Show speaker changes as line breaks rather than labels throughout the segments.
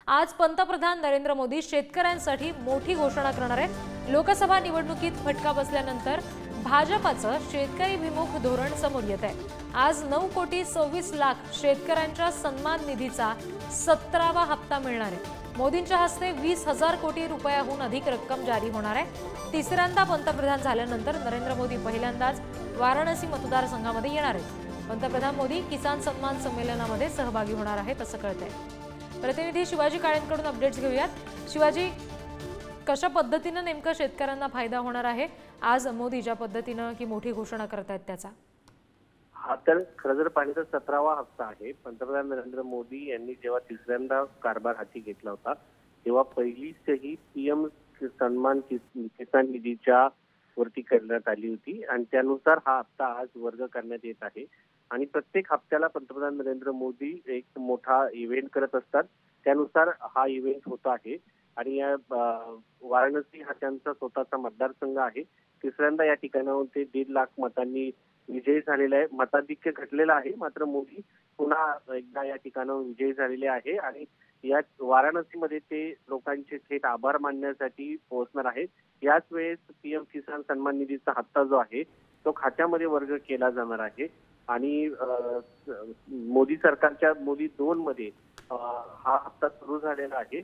आज पंतप्रधान नरेंद्र मोदी शेतकऱ्यांसाठी मोठी घोषणा करणार आहेत। लोकसभा निवडणुकीत फटका बसल्यानंतर भाजपाचं शेतकरी-भिमुख धोरण समोर येत आहे। आज 9,26,00,000 शेतकऱ्यांच्या सन्मान निधीचा 17वा हप्ता मिळणार आहे। मोदींच्या हस्ते 20,000 कोटी रुपयाहून अधिक रक्कम जारी होणार आहे। तिसऱ्यांदा पंतप्रधान झाल्यानंतर नरेंद्र मोदी पहिल्यांदाच वाराणसी मतदारसंघामध्ये येणार आहेत। पंतप्रधान मोदी किसान सन्मान संमेलनामध्ये सहभागी होणार आहेत असं कळतंय। प्रतिनिधी शिवाजी काळेंकडून अपडेट्स घेऊयात। शिवाजी, कशा पद्धतीने नेमका शेतकऱ्यांना फायदा होणार आहे आज मोदी ज्या पद्धतीने की मोठी घोषणा करतात त्याचा?
हा तर खरं तर पाण्याचा 17वा हप्ता आहे। पंतप्रधान नरेंद्र मोदी यांनी जेव्हा तिसऱ्यांदा कारभार हाती घेतला होता तेव्हा पहिलीच ही पीएम सन्मान किसान निधीच्या वरती करण्यात आली होती आणि त्यानुसार हा हप्ता आज वर्ग करण्यात येत आहे। आणि प्रत्येक हप्त्याला पंतप्रधान नरेंद्र मोदी एक मोठा इव्हेंट करत असतात, त्यानुसार हा इव्हेंट होत आहे। आणि या वाराणसी हा त्यांचा स्वतःचा मतदारसंघ आहे। तिसऱ्यांदा या ठिकाणाहून ते 1.5 लाख मतांनी विजयी झालेला आहे। मताधिक्य घटलेला आहे, मात्र मोदी पुन्हा एकदा या ठिकाणाहून विजयी झालेले आहे आणि या वाराणसीमध्ये ते लोकांचे थेट आभार मानण्यासाठी पोहोचणार आहेत। याच वेळेस पीएम किसान सन्मान निधीचा हप्ता जो आहे तो खात्यामध्ये वर्ग केला जाणार आहे आणि मोदी सरकारच्या मोदी 2 मध्ये हा हप्ता सुरू झालेला आहे।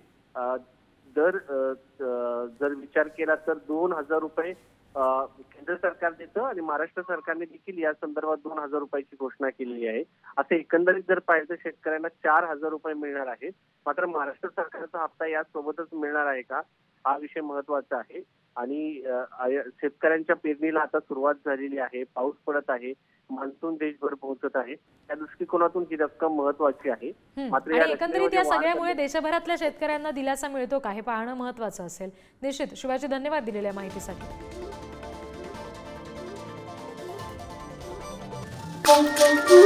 जर विचार केला तर 2,000 रुपये केंद्र सरकार देतं आणि महाराष्ट्र सरकारने देखील या संदर्भात 2,000 रुपयाची घोषणा केलेली आहे। असे एकंदरीत जर पाहिलं तर शेतकऱ्यांना 4,000 रुपये मिळणार आहेत। मात्र महाराष्ट्र सरकारचा हप्ता यासोबतच मिळणार आहे का, हा विषय महत्वाचा आहे। आणि शेतकऱ्यांच्या पेरणीला आता सुरुवात झालेली आहे, पाऊस पडत आहे, मान्सून देशभर पोहोचत आहे, त्या दृष्टिकोनातून ही रक्कम महत्वाची आहे।
मात्र एकंदरीत या सगळ्यामुळे देशभरातल्या शेतकऱ्यांना दिलासा मिळतो का हे पाहणं महत्वाचं असेल। निश्चित शिवाजी, धन्यवाद दिलेल्या माहितीसाठी।